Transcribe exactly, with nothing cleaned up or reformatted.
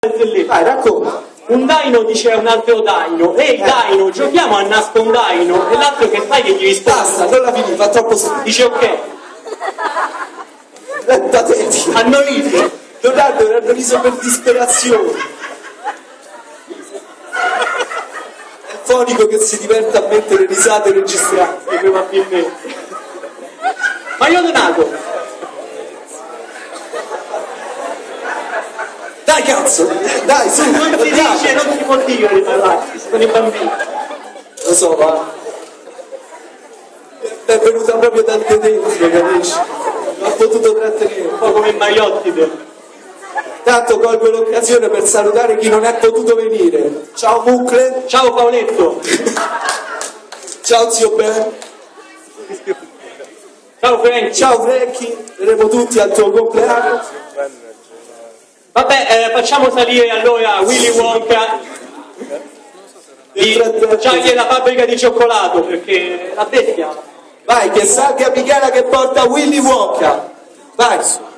Vai, racconta. Un daino dice a un altro daino: ehi eh. daino, giochiamo a nascondaino. E l'altro che fai che gli risponde? Basta, non la finì, fa troppo schifo. Dice ok. È patetico. Hanno riso. Leonardo, hanno riso per disperazione. È il fonico che si diverte a mettere risate registrate, probabilmente. Ma io Donato. Dai cazzo, dai su, non si dice, non si può dire di parlarsi, sono i bambini. Lo so, ma è venuta proprio dal tedesco, capisci? Non ho potuto trattenere. Un po' come il Maiotti. Tanto colgo l'occasione per salutare chi non è potuto venire. Ciao Mucle. Ciao Paoletto. Ciao zio Ben. Ciao Franky. Ciao Franky, vedremo tutti al tuo compleanno. Vabbè, eh, facciamo salire allora Willy Wonka di Charlie e la fabbrica di cioccolato, perché la bestia. Vai, che salga Michela che porta Willy Wonka. Vai.